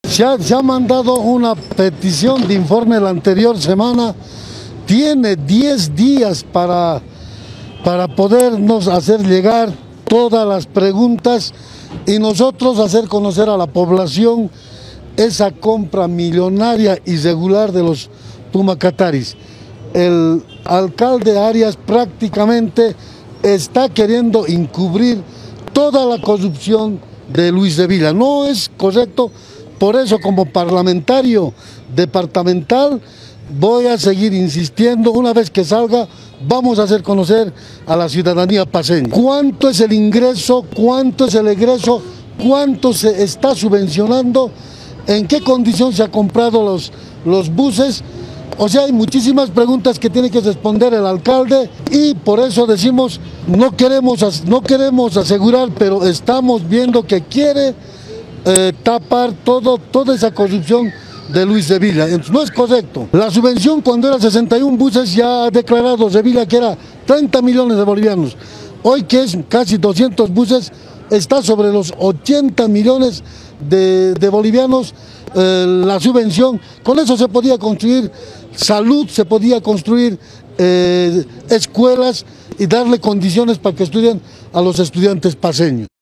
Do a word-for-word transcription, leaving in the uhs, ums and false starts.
Se ha, se ha mandado una petición de informe la anterior semana, tiene diez días para, para podernos hacer llegar todas las preguntas y nosotros hacer conocer a la población esa compra millonaria irregular de los Pumacataris. El alcalde Arias prácticamente está queriendo encubrir toda la corrupción de Luis de Villa. No es correcto, por eso como parlamentario departamental voy a seguir insistiendo. Una vez que salga vamos a hacer conocer a la ciudadanía paceña cuánto es el ingreso, cuánto es el egreso, cuánto se está subvencionando, en qué condición se ha comprado los, los buses. O sea, hay muchísimas preguntas que tiene que responder el alcalde y por eso decimos, no queremos, no queremos asegurar, pero estamos viendo que quiere eh, tapar todo, toda esa corrupción de Luis de Villa. Entonces, no es correcto. La subvención cuando era sesenta y un buses ya ha declarado de Villa que era treinta millones de bolivianos. Hoy que es casi doscientos buses, está sobre los ochenta millones de, de bolivianos eh, la subvención. Con eso se podía construir salud, se podía construir eh, escuelas y darle condiciones para que estudien a los estudiantes paceños.